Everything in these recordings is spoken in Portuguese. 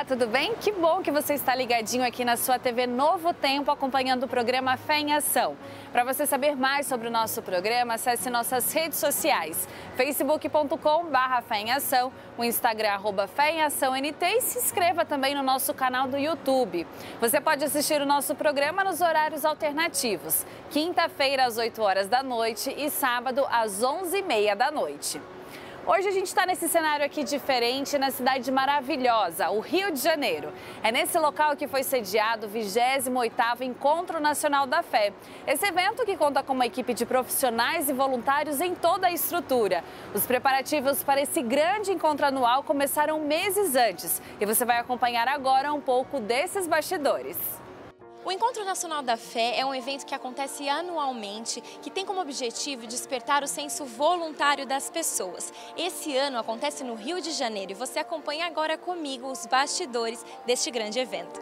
tudo bem? Que bom que você está ligadinho aqui na sua TV Novo Tempo, acompanhando o programa Fé em Ação. Para você saber mais sobre o nosso programa, acesse nossas redes sociais, facebook.com/Fé em Ação, o Instagram @Fé em Ação NT e se inscreva também no nosso canal do YouTube. Você pode assistir o nosso programa nos horários alternativos, quinta-feira às 8 horas da noite e sábado às 11h30 da noite. Hoje a gente está nesse cenário aqui diferente, na cidade maravilhosa, o Rio de Janeiro. É nesse local que foi sediado o 28º Encontro Nacional da Fé. Esse evento que conta com uma equipe de profissionais e voluntários em toda a estrutura. Os preparativos para esse grande encontro anual começaram meses antes e você vai acompanhar agora um pouco desses bastidores. O Encontro Nacional da Fé é um evento que acontece anualmente, que tem como objetivo despertar o senso voluntário das pessoas. Esse ano acontece no Rio de Janeiro e você acompanha agora comigo os bastidores deste grande evento.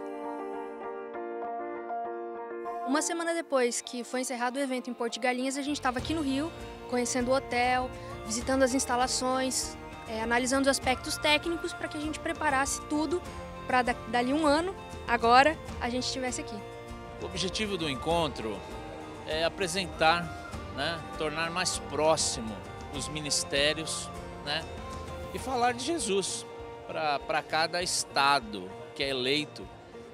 Uma semana depois que foi encerrado o evento em Porto de Galinhas, a gente estava aqui no Rio, conhecendo o hotel, visitando as instalações, analisando os aspectos técnicos para que a gente preparasse tudo para dali um ano, agora, a gente estivesse aqui. O objetivo do encontro é apresentar, tornar mais próximo os ministérios, e falar de Jesus para cada estado que é eleito,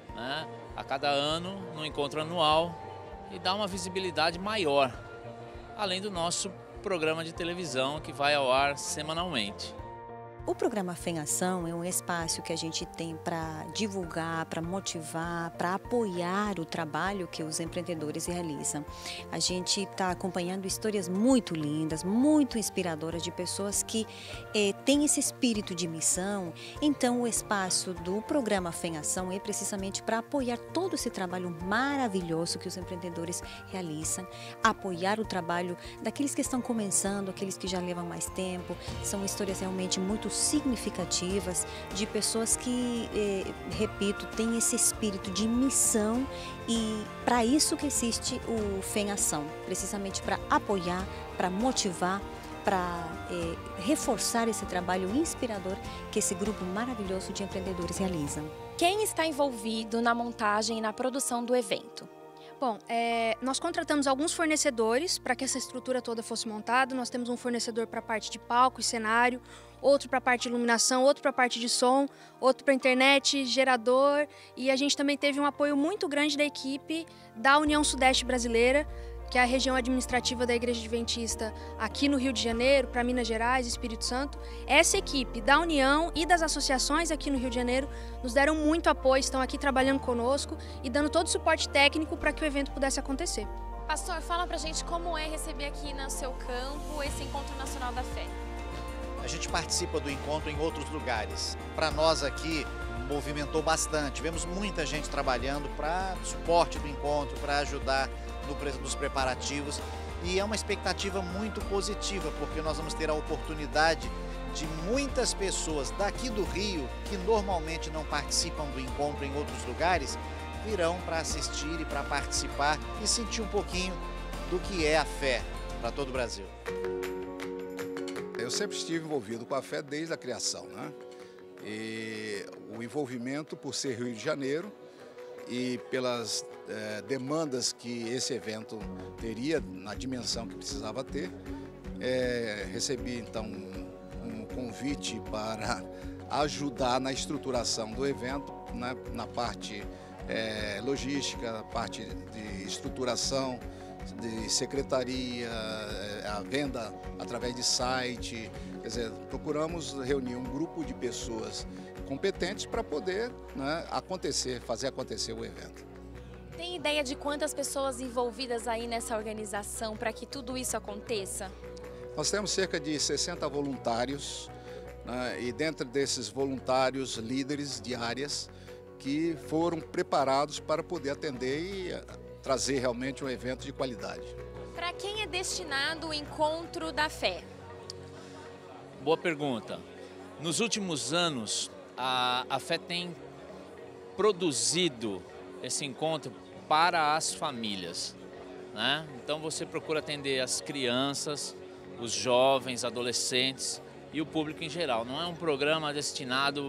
a cada ano no encontro anual e dar uma visibilidade maior, além do nosso programa de televisão que vai ao ar semanalmente. O programa Fé em Ação é um espaço que a gente tem para divulgar, para motivar, para apoiar o trabalho que os empreendedores realizam. A gente está acompanhando histórias muito lindas, muito inspiradoras de pessoas que têm esse espírito de missão. Então, o espaço do programa Fé em Ação é precisamente para apoiar todo esse trabalho maravilhoso que os empreendedores realizam, apoiar o trabalho daqueles que estão começando, aqueles que já levam mais tempo. São histórias realmente muito significativas de pessoas que, repito, têm esse espírito de missão e para isso que existe o Fé em Ação, precisamente para apoiar, para motivar, para reforçar esse trabalho inspirador que esse grupo maravilhoso de empreendedores realiza. Quem está envolvido na montagem e na produção do evento? Bom, nós contratamos alguns fornecedores para que essa estrutura toda fosse montada. Nós temos um fornecedor para a parte de palco e cenário, outro para a parte de iluminação, outro para a parte de som, outro para internet, gerador. E a gente também teve um apoio muito grande da equipe da União Sudeste Brasileira, que é a região administrativa da Igreja Adventista aqui no Rio de Janeiro, para Minas Gerais, Espírito Santo. Essa equipe da União e das associações aqui no Rio de Janeiro nos deram muito apoio, estão aqui trabalhando conosco e dando todo o suporte técnico para que o evento pudesse acontecer. Pastor, fala pra gente como é receber aqui no seu campo esse Encontro Nacional da Fé. A gente participa do encontro em outros lugares. Para nós aqui, movimentou bastante. Tivemos muita gente trabalhando para suporte do encontro, para ajudar nos preparativos. E é uma expectativa muito positiva, porque nós vamos ter a oportunidade de muitas pessoas daqui do Rio, que normalmente não participam do encontro em outros lugares, virão para assistir e para participar e sentir um pouquinho do que é a fé para todo o Brasil. Eu sempre estive envolvido com a fé desde a criação, E o envolvimento por ser Rio de Janeiro e pelas demandas que esse evento teria na dimensão que precisava ter, recebi então um convite para ajudar na estruturação do evento, na parte logística, na parte de estruturação, de secretaria, a venda através de site. Quer dizer, procuramos reunir um grupo de pessoas competentes para poder fazer acontecer o evento. Tem ideia de quantas pessoas envolvidas aí nessa organização para que tudo isso aconteça? Nós temos cerca de 60 voluntários, e dentro desses voluntários, líderes de áreas que foram preparados para poder atender e trazer realmente um evento de qualidade. Para quem é destinado o Encontro da Fé? Boa pergunta. Nos últimos anos, a Fé tem produzido esse encontro para as famílias, Então você procura atender as crianças, os jovens, adolescentes e o público em geral. Não é um programa destinado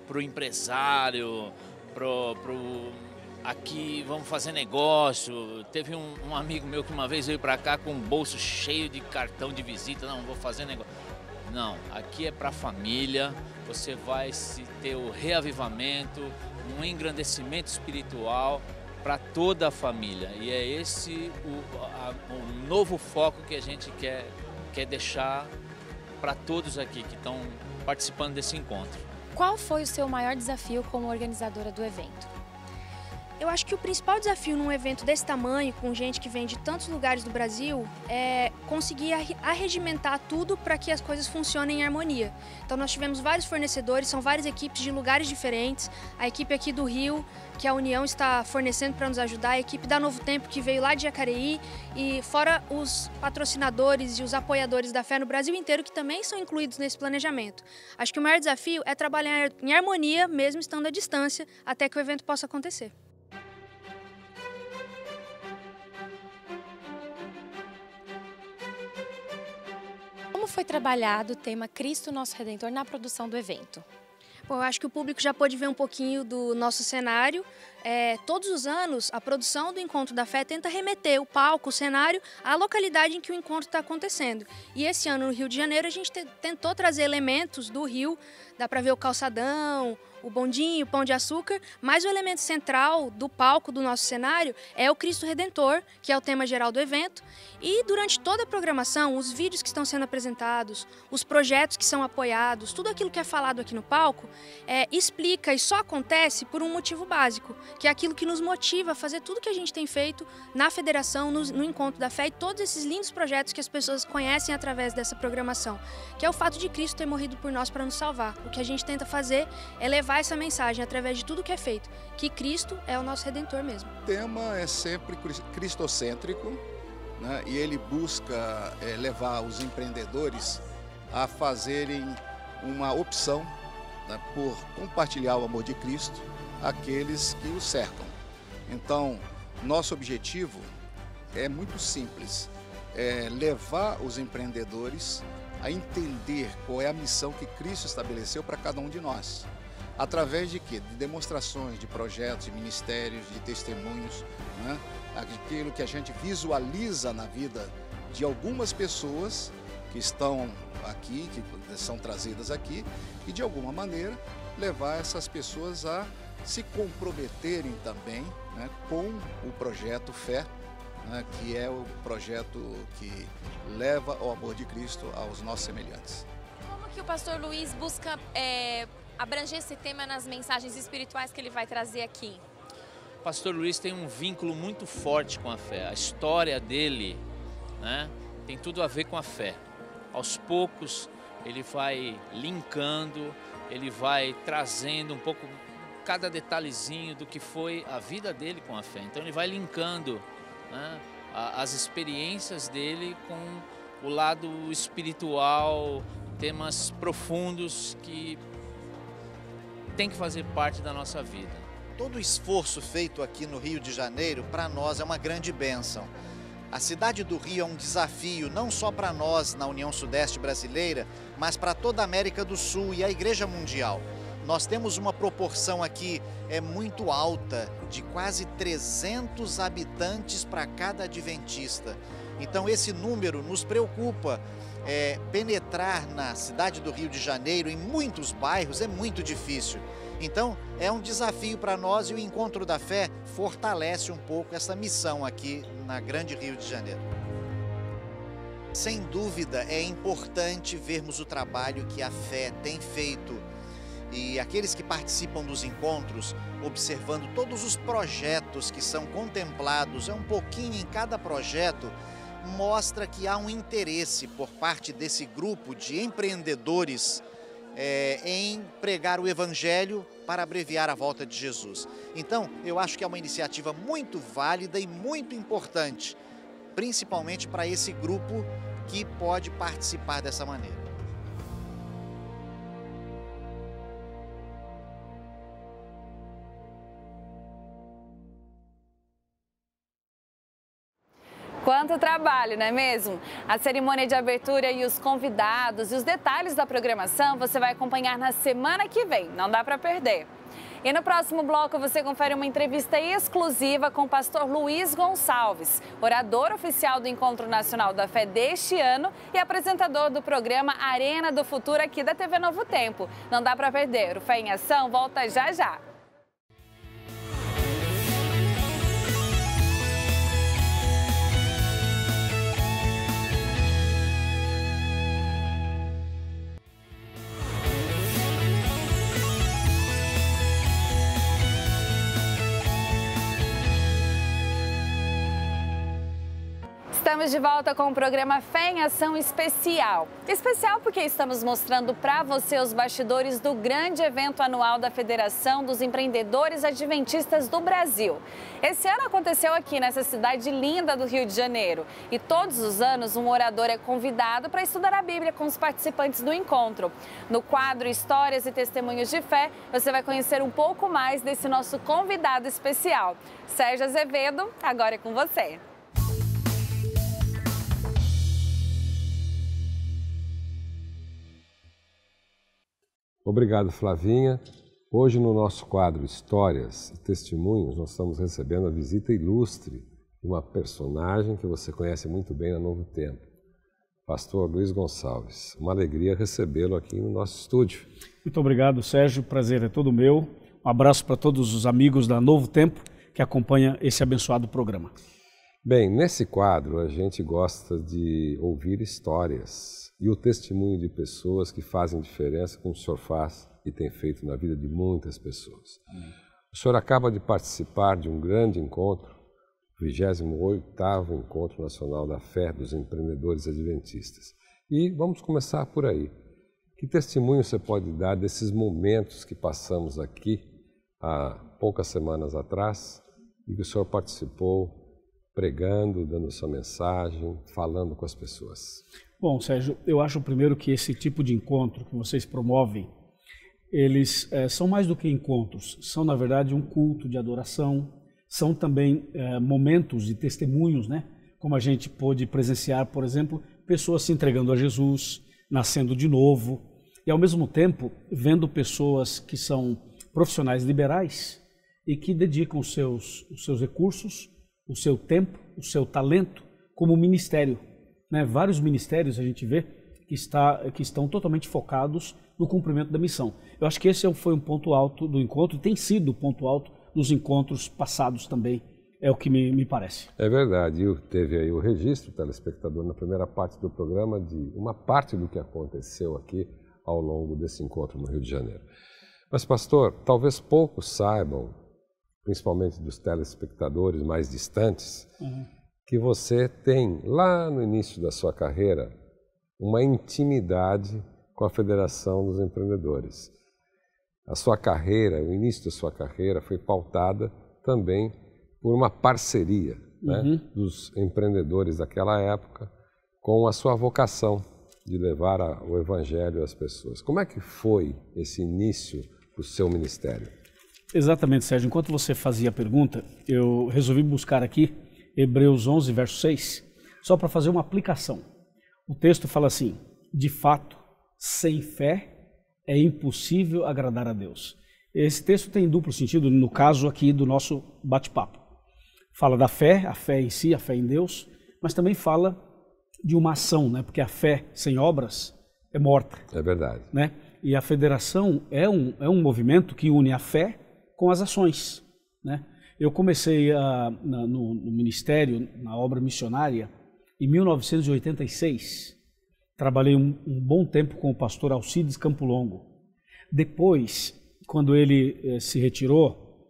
pro empresário, pro aqui vamos fazer negócio. Teve um amigo meu que uma vez veio para cá com um bolso cheio de cartão de visita, não, vou fazer negócio. Não, aqui é para a família, você vai ter o reavivamento, um engrandecimento espiritual para toda a família. E é esse o novo foco que a gente quer deixar para todos aqui que estão participando desse encontro. Qual foi o seu maior desafio como organizadora do evento? Eu acho que o principal desafio num evento desse tamanho, com gente que vem de tantos lugares do Brasil, é conseguir arregimentar tudo para que as coisas funcionem em harmonia. Então nós tivemos vários fornecedores, são várias equipes de lugares diferentes. A equipe aqui do Rio, que a União está fornecendo para nos ajudar, a equipe da Novo Tempo, que veio lá de Jacareí, e fora os patrocinadores e os apoiadores da fé no Brasil inteiro, que também são incluídos nesse planejamento. Acho que o maior desafio é trabalhar em harmonia, mesmo estando à distância, até que o evento possa acontecer. Como foi trabalhado o tema Cristo Nosso Redentor na produção do evento? Bom, eu acho que o público já pôde ver um pouquinho do nosso cenário. Todos os anos, a produção do Encontro da Fé tenta remeter o palco, o cenário, à localidade em que o encontro está acontecendo. E esse ano, no Rio de Janeiro, a gente tentou trazer elementos do Rio, dá para ver o calçadão, o bondinho, o pão de açúcar, mas o elemento central do palco do nosso cenário é o Cristo Redentor, que é o tema geral do evento. E durante toda a programação, os vídeos que estão sendo apresentados, os projetos que são apoiados, tudo aquilo que é falado aqui no palco, explica e só acontece por um motivo básico, que é aquilo que nos motiva a fazer tudo que a gente tem feito na federação, no Encontro da Fé e todos esses lindos projetos que as pessoas conhecem através dessa programação, que é o fato de Cristo ter morrido por nós para nos salvar. O que a gente tenta fazer é levar essa mensagem através de tudo que é feito, que Cristo é o nosso Redentor mesmo. O tema é sempre cristocêntrico, né? E ele busca levar os empreendedores a fazerem uma opção, né, por compartilhar o amor de Cristo àqueles que o cercam. Então, nosso objetivo é muito simples, é levar os empreendedores a entender qual é a missão que Cristo estabeleceu para cada um de nós. Através de quê? De demonstrações, de projetos, de ministérios, de testemunhos, né? Aquilo que a gente visualiza na vida de algumas pessoas que estão aqui, que são trazidas aqui, e de alguma maneira levar essas pessoas a se comprometerem também, né, com o projeto Fé, né, que é o projeto que leva o amor de Cristo aos nossos semelhantes. Como que o pastor Luiz busca abranger esse tema nas mensagens espirituais que ele vai trazer aqui? O pastor Luiz tem um vínculo muito forte com a fé. A história dele, né, tem tudo a ver com a fé. Aos poucos ele vai linkando, ele vai trazendo um pouco cada detalhezinho do que foi a vida dele com a fé. Então ele vai linkando, né, as experiências dele com o lado espiritual, temas profundos que tem que fazer parte da nossa vida. Todo o esforço feito aqui no Rio de Janeiro, para nós, é uma grande bênção. A cidade do Rio é um desafio, não só para nós na União Sudeste Brasileira, mas para toda a América do Sul e a Igreja Mundial. Nós temos uma proporção aqui muito alta, de quase 300 habitantes para cada adventista. Então esse número nos preocupa. Penetrar na cidade do Rio de Janeiro, em muitos bairros, é muito difícil. Então, é um desafio para nós e o Encontro da Fé fortalece um pouco essa missão aqui na grande Rio de Janeiro. Sem dúvida, é importante vermos o trabalho que a fé tem feito. E aqueles que participam dos encontros, observando todos os projetos que são contemplados, um pouquinho em cada projeto, mostra que há um interesse por parte desse grupo de empreendedores em pregar o Evangelho para abreviar a volta de Jesus. Então, eu acho que é uma iniciativa muito válida e muito importante, principalmente para esse grupo que pode participar dessa maneira. Quanto trabalho, não é mesmo? A cerimônia de abertura e os convidados e os detalhes da programação você vai acompanhar na semana que vem, não dá para perder. E no próximo bloco você confere uma entrevista exclusiva com o pastor Luiz Gonçalves, orador oficial do Encontro Nacional da Fé deste ano e apresentador do programa Arena do Futuro aqui da TV Novo Tempo. Não dá para perder, o Fé em Ação volta já já. Estamos de volta com o programa Fé em Ação Especial. Especial porque estamos mostrando para você os bastidores do grande evento anual da Federação dos Empreendedores Adventistas do Brasil. Esse ano aconteceu aqui nessa cidade linda do Rio de Janeiro. E todos os anos um orador é convidado para estudar a Bíblia com os participantes do encontro. No quadro Histórias e Testemunhos de Fé, você vai conhecer um pouco mais desse nosso convidado especial. Sérgio Azevedo, agora é com você. Obrigado, Flavinha. Hoje, no nosso quadro Histórias e Testemunhos, nós estamos recebendo a visita ilustre de uma personagem que você conhece muito bem há Novo Tempo, pastor Luiz Gonçalves. Uma alegria recebê-lo aqui no nosso estúdio. Muito obrigado, Sérgio. O prazer é todo meu. Um abraço para todos os amigos da Novo Tempo que acompanham esse abençoado programa. Bem, nesse quadro a gente gosta de ouvir histórias e o testemunho de pessoas que fazem diferença, como o senhor faz e tem feito na vida de muitas pessoas. O senhor acaba de participar de um grande encontro, o 28º Encontro Nacional da Fé dos Empreendedores Adventistas. E vamos começar por aí. Que testemunho você pode dar desses momentos que passamos aqui há poucas semanas atrás e que o senhor participou pregando, dando sua mensagem, falando com as pessoas? Bom, Sérgio, eu acho primeiro que esse tipo de encontro que vocês promovem, eles são mais do que encontros, são na verdade um culto de adoração, são também momentos de testemunhos, né? Como a gente pôde presenciar, por exemplo, pessoas se entregando a Jesus, nascendo de novo, e ao mesmo tempo vendo pessoas que são profissionais liberais e que dedicam os seus recursos, o seu tempo, o seu talento como ministério. Né? Vários ministérios a gente vê que estão totalmente focados no cumprimento da missão. Eu acho que esse foi um ponto alto do encontro e tem sido o ponto alto dos encontros passados também, é o que me parece. É verdade, teve aí o registro, telespectador, na primeira parte do programa, de uma parte do que aconteceu aqui ao longo desse encontro no Rio de Janeiro. Mas, pastor, talvez poucos saibam, principalmente dos telespectadores mais distantes, que você tem, lá no início da sua carreira, uma intimidade com a Federação dos Empreendedores. A sua carreira, o início da sua carreira foi pautada também por uma parceria, né, dos empreendedores daquela época com a sua vocação de levar o Evangelho às pessoas. Como é que foi esse início do seu ministério? Exatamente, Sérgio. Enquanto você fazia a pergunta, eu resolvi buscar aqui Hebreus 11, verso 6, só para fazer uma aplicação. O texto fala assim: de fato, sem fé é impossível agradar a Deus. Esse texto tem duplo sentido, no caso aqui do nosso bate-papo. Fala da fé, a fé em si, a fé em Deus, mas também fala de uma ação, né? Porque a fé sem obras é morta. É verdade. Né? E a federação é um movimento que une a fé com as ações. Né? Eu comecei no ministério, na obra missionária, em 1986. Trabalhei um bom tempo com o pastor Alcides Campo Longo. Depois, quando ele se retirou,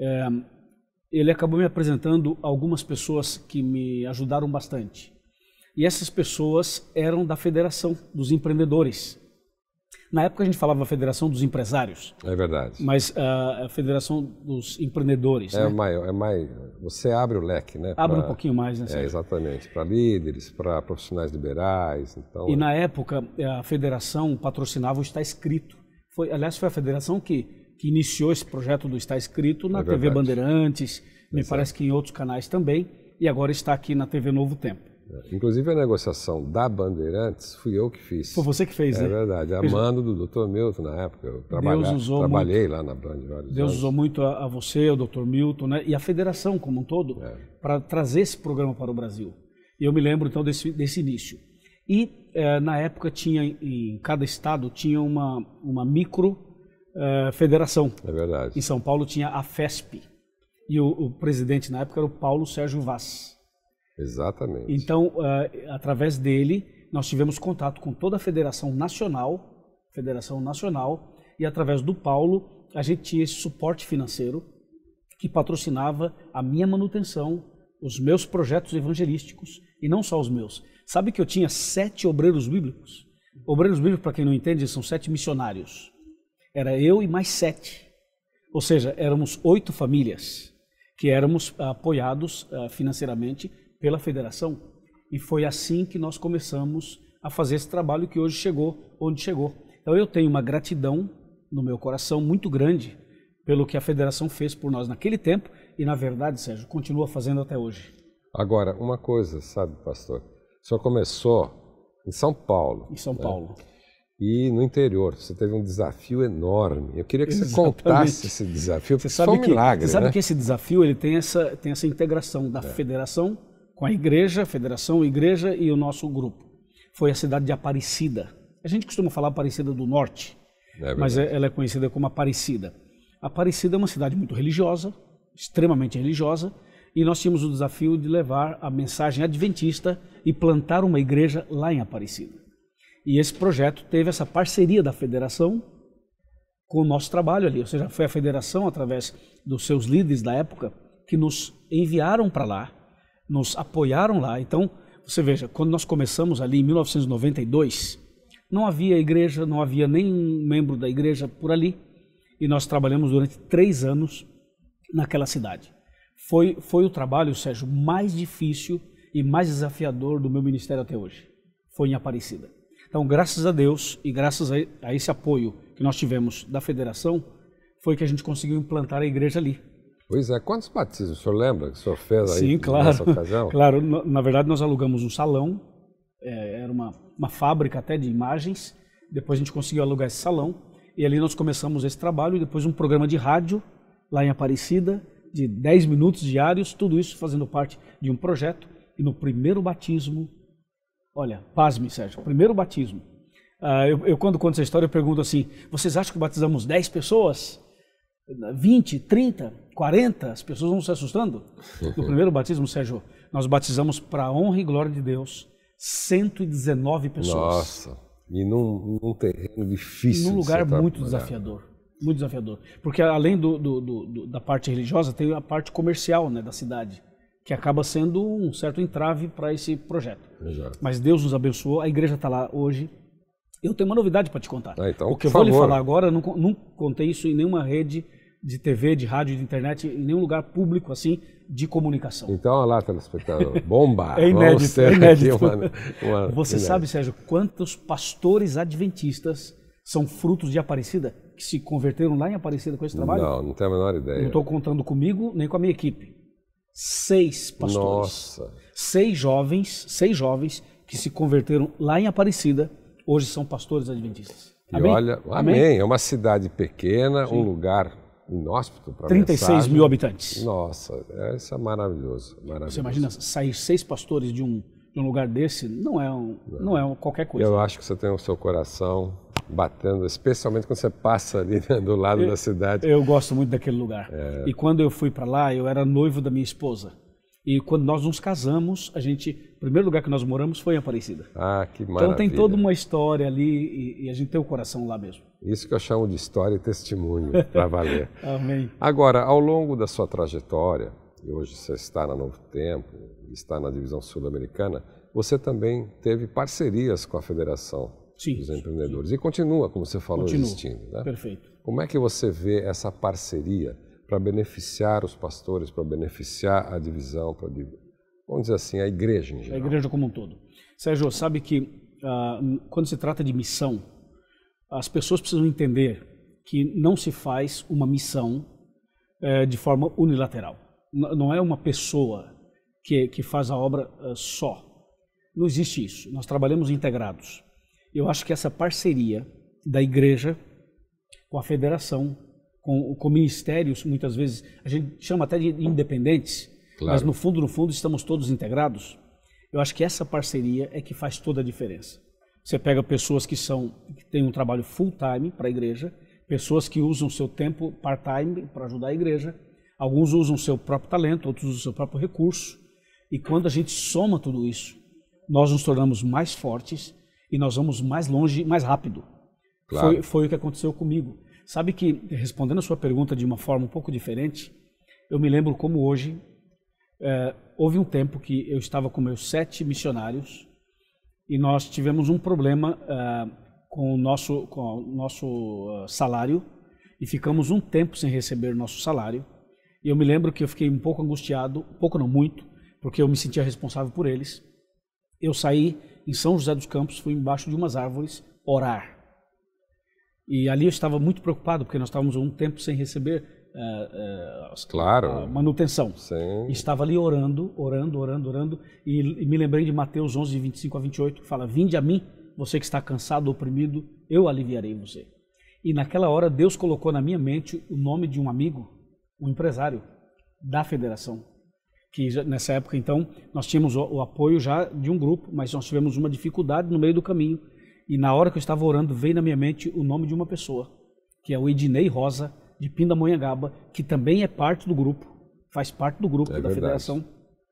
ele acabou me apresentando algumas pessoas que me ajudaram bastante. E essas pessoas eram da Federação dos Empreendedores. Na época a gente falava Federação dos Empresários. É verdade. Mas a Federação dos Empreendedores. É, né? mais, você abre o leque, né? Abre um pouquinho mais, né? É, exatamente. Para líderes, para profissionais liberais. Então, e na época a Federação patrocinava o Está Escrito. Aliás, foi a Federação que iniciou esse projeto do Está Escrito na TV Bandeirantes, me parece que em outros canais também. e agora está aqui na TV Novo Tempo. Inclusive a negociação da Bandeirantes fui eu que fiz. Foi você que fez, né? É verdade, a mando do Dr. Milton na época. Eu trabalhei lá na Band vários anos. Deus usou muito a você, o Dr. Milton, né? E a federação como um todo, para trazer esse programa para o Brasil. E eu me lembro então desse início. E na época tinha, em cada estado, tinha uma micro federação. É verdade. Em São Paulo tinha a FESP. E o presidente na época era o Paulo Sérgio Vaz. Exatamente. Então, através dele, nós tivemos contato com toda a Federação Nacional, e através do Paulo, a gente tinha esse suporte financeiro que patrocinava a minha manutenção, os meus projetos evangelísticos, e não só os meus. Sabe que eu tinha 7 obreiros bíblicos? Obreiros bíblicos, para quem não entende, são 7 missionários. Era eu e mais 7. Ou seja, éramos 8 famílias que éramos apoiados financeiramente pela federação, e foi assim que nós começamos a fazer esse trabalho que hoje chegou onde chegou. Então eu tenho uma gratidão no meu coração muito grande pelo que a federação fez por nós naquele tempo e, na verdade, Sérgio, continua fazendo até hoje. Agora, uma coisa, sabe, pastor? O senhor começou em São Paulo. Em São Paulo. E no interior, você teve um desafio enorme. Eu queria que você contasse esse desafio, porque foi um milagre, Você sabe que esse desafio ele tem essa integração da federação com a igreja, federação, igreja e o nosso grupo. Foi a cidade de Aparecida. A gente costuma falar Aparecida do Norte, mas ela é conhecida como Aparecida. Aparecida é uma cidade muito religiosa, extremamente religiosa, e nós tínhamos o desafio de levar a mensagem adventista e plantar uma igreja lá em Aparecida. E esse projeto teve essa parceria da federação com o nosso trabalho ali, ou seja, foi a federação, através dos seus líderes da época, que nos enviaram para lá, nos apoiaram lá. Então, você veja, quando nós começamos ali em 1992, não havia igreja, não havia nenhum membro da igreja por ali, e nós trabalhamos durante 3 anos naquela cidade. Foi o trabalho, Sérgio, mais difícil e mais desafiador do meu ministério até hoje. Foi em Aparecida. Então, graças a Deus e graças a esse apoio que nós tivemos da federação, foi que a gente conseguiu implantar a igreja ali. Pois é, quantos batismos o senhor lembra que o senhor fez aí? Sim, claro, nessa ocasião? Claro, na verdade nós alugamos um salão, era uma fábrica até de imagens, depois a gente conseguiu alugar esse salão, e ali nós começamos esse trabalho, e depois um programa de rádio, lá em Aparecida, de 10 minutos diários, tudo isso fazendo parte de um projeto, e no primeiro batismo, olha, pasme, Sérgio, primeiro batismo, eu quando conto essa história eu pergunto assim, vocês acham que batizamos 10 pessoas? 20, 30, 40, as pessoas vão se assustando. No primeiro batismo, Sérgio, nós batizamos para a honra e glória de Deus 119 pessoas. Nossa, e num terreno difícil. Num lugar muito desafiador, muito desafiador. Porque além da parte religiosa, tem a parte comercial, né, da cidade, que acaba sendo um certo entrave para esse projeto. Exato. Mas Deus nos abençoou, a igreja está lá hoje. Eu tenho uma novidade para te contar. Então, o que eu vou lhe falar agora, eu não contei isso em nenhuma rede de TV, de rádio, de internet, em nenhum lugar público assim de comunicação. Então, olha lá, telespectador, bomba! É inédito, é inédito. Você inédito. sabe, Sérgio, quantos pastores adventistas são frutos de Aparecida, que se converteram lá em Aparecida com esse trabalho? Não tenho a menor ideia. Não estou contando comigo, nem com a minha equipe. 6 pastores. Nossa! 6 jovens que se converteram lá em Aparecida, hoje são pastores adventistas. E Amém? olha, amém. É uma cidade pequena, um lugar inóspito para 36 mil habitantes. Nossa, isso é maravilhoso, maravilhoso. Você imagina sair 6 pastores de um lugar desse? Não é qualquer coisa. Eu acho que você tem o seu coração batendo, especialmente quando você passa ali, né, do lado da cidade. Eu gosto muito daquele lugar. E quando eu fui para lá, eu era noivo da minha esposa. E quando nós nos casamos, o primeiro lugar que nós moramos foi em Aparecida. Ah, que maravilha. Então tem toda uma história ali e a gente tem o coração lá mesmo. Isso que eu chamo de história e testemunho, para valer. Amém. Agora, ao longo da sua trajetória, e hoje você está na Novo Tempo, está na divisão sul-americana, você também teve parcerias com a Federação dos Empreendedores. Sim. E continua, como você falou, existindo. Né? Perfeito. Como é que você vê essa parceria para beneficiar os pastores, para beneficiar a divisão, vamos dizer assim, a igreja em geral? A igreja como um todo. Sérgio, sabe que quando se trata de missão, as pessoas precisam entender que não se faz uma missão de forma unilateral. Não é uma pessoa que faz a obra só. Não existe isso. Nós trabalhamos integrados. Eu acho que essa parceria da igreja com a federação, com ministérios, muitas vezes, a gente chama até de independentes, claro, mas no fundo, estamos todos integrados. Eu acho que essa parceria é que faz toda a diferença. Você pega pessoas que têm um trabalho full-time para a igreja, pessoas que usam seu tempo part-time para ajudar a igreja, alguns usam seu próprio talento, outros usam seu próprio recurso, e quando a gente soma tudo isso, nós nos tornamos mais fortes e nós vamos mais longe, mais rápido. Claro. Foi o que aconteceu comigo. Sabe que, respondendo a sua pergunta de uma forma um pouco diferente, eu me lembro como hoje, houve um tempo que eu estava com meus 7 missionários e nós tivemos um problema com o nosso salário e ficamos um tempo sem receber nosso salário. E eu me lembro que eu fiquei um pouco angustiado, pouco não muito, porque eu me sentia responsável por eles. Eu saí em São José dos Campos, fui embaixo de umas árvores orar. E ali eu estava muito preocupado, porque nós estávamos um tempo sem receber claro, manutenção. Sim. E estava ali orando, e me lembrei de Mateus 11, 25 a 28, que fala: vinde a mim, você que está cansado, oprimido, eu aliviarei você. E naquela hora Deus colocou na minha mente o nome de um amigo, um empresário da federação, que nessa época então nós tínhamos o apoio já de um grupo, mas nós tivemos uma dificuldade no meio do caminho, e na hora que eu estava orando veio na minha mente o nome de uma pessoa, que é o Ednei Rosa, de Pindamonhangaba, que também é parte do grupo, faz parte do grupo da federação.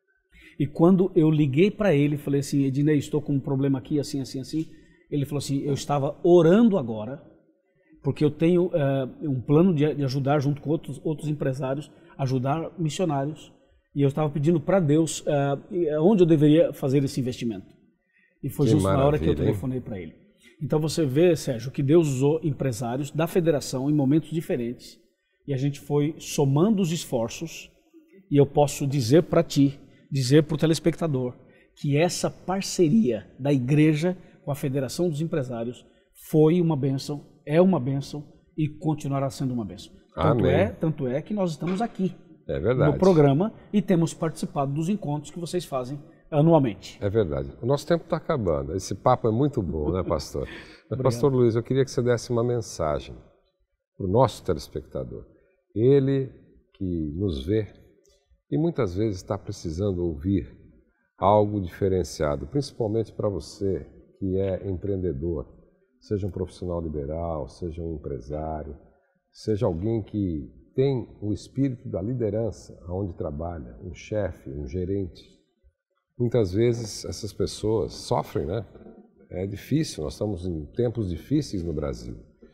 E quando eu liguei para ele, falei assim: Ednei, estou com um problema aqui, assim, assim, assim. Ele falou assim: eu estava orando agora, porque eu tenho um plano de ajudar junto com outros empresários, ajudar missionários, e eu estava pedindo para Deus onde eu deveria fazer esse investimento. E foi justo na hora que eu telefonei para ele. Então você vê, Sérgio, que Deus usou empresários da federação em momentos diferentes, e a gente foi somando os esforços, e eu posso dizer para ti, dizer para o telespectador, que essa parceria da igreja com a Federação dos Empresários foi uma bênção, é uma bênção e continuará sendo uma bênção. Tanto é que nós estamos aqui no programa e temos participado dos encontros que vocês fazem anualmente. É verdade. O nosso tempo está acabando. Esse papo é muito bom, né, pastor? Mas, pastor Luiz, eu queria que você desse uma mensagem para o nosso telespectador. Ele que nos vê e muitas vezes está precisando ouvir algo diferenciado, principalmente para você que é empreendedor, seja um profissional liberal, seja um empresário, seja alguém que tem o espírito da liderança onde trabalha, um chefe, um gerente. Muitas vezes essas pessoas sofrem, né? É difícil, nós estamos em tempos difíceis no Brasil.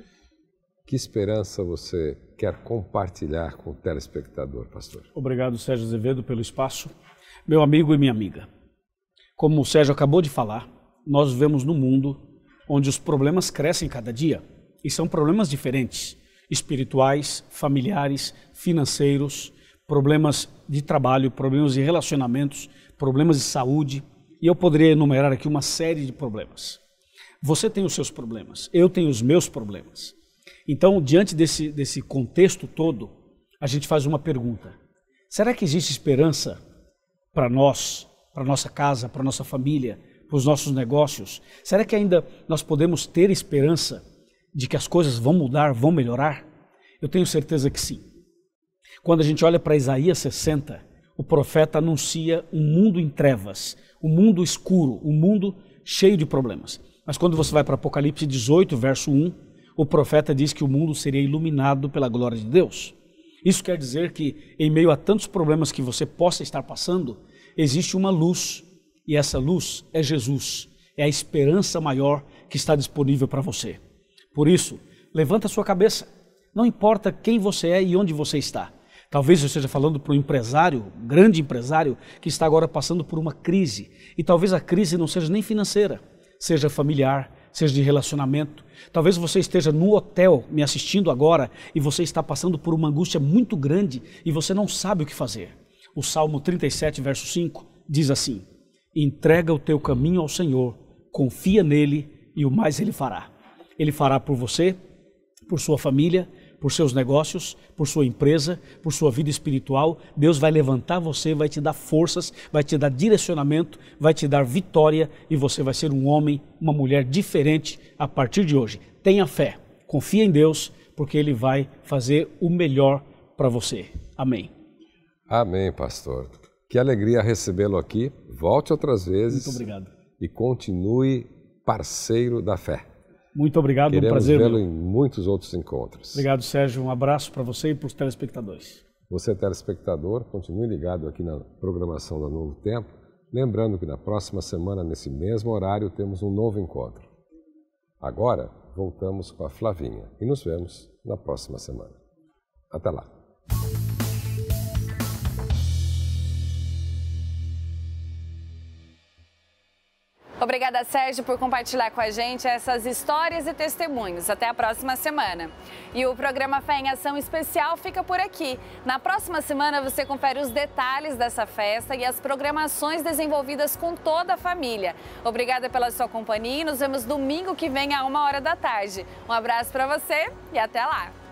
Que esperança você quer compartilhar com o telespectador, pastor? Obrigado, Sérgio Azevedo, pelo espaço. Meu amigo e minha amiga, como o Sérgio acabou de falar, nós vivemos num mundo onde os problemas crescem cada dia, e são problemas diferentes, espirituais, familiares, financeiros, problemas de trabalho, problemas de relacionamentos, problemas de saúde, e eu poderia enumerar aqui uma série de problemas. Você tem os seus problemas, eu tenho os meus problemas. Então, diante desse contexto todo, a gente faz uma pergunta: será que existe esperança para nós, para nossa casa, para nossa família, para os nossos negócios? Será que ainda nós podemos ter esperança de que as coisas vão mudar, vão melhorar? Eu tenho certeza que sim. Quando a gente olha para Isaías 60, o profeta anuncia um mundo em trevas, um mundo escuro, um mundo cheio de problemas. Mas quando você vai para Apocalipse 18, verso 1, o profeta diz que o mundo seria iluminado pela glória de Deus. Isso quer dizer que, em meio a tantos problemas que você possa estar passando, existe uma luz, e essa luz é Jesus, é a esperança maior que está disponível para você. Por isso, levanta a sua cabeça, não importa quem você é e onde você está. Talvez eu esteja falando para um empresário, um grande empresário, que está agora passando por uma crise, e talvez a crise não seja nem financeira, seja familiar, seja de relacionamento. Talvez você esteja no hotel me assistindo agora e você está passando por uma angústia muito grande e você não sabe o que fazer. O Salmo 37, verso 5, diz assim: entrega o teu caminho ao Senhor, confia nele e o mais ele fará. Ele fará por você, por sua família, por seus negócios, por sua empresa, por sua vida espiritual. Deus vai levantar você, vai te dar forças, vai te dar direcionamento, vai te dar vitória e você vai ser um homem, uma mulher diferente a partir de hoje. Tenha fé, confia em Deus, porque Ele vai fazer o melhor para você. Amém. Amém, pastor. Que alegria recebê-lo aqui. Volte outras vezes. Muito obrigado. E continue parceiro da fé. Muito obrigado, Queremos um prazer. Vê-lo em muitos outros encontros. Obrigado, Sérgio. Um abraço para você e para os telespectadores. Você, telespectador, continue ligado aqui na programação da Novo Tempo. Lembrando que na próxima semana, nesse mesmo horário, temos um novo encontro. Agora, voltamos com a Flavinha e nos vemos na próxima semana. Até lá. Obrigada, Sérgio, por compartilhar com a gente essas histórias e testemunhos. Até a próxima semana. E o programa Fé em Ação Especial fica por aqui. Na próxima semana você confere os detalhes dessa festa e as programações desenvolvidas com toda a família. Obrigada pela sua companhia e nos vemos domingo que vem à 13h. Um abraço para você e até lá.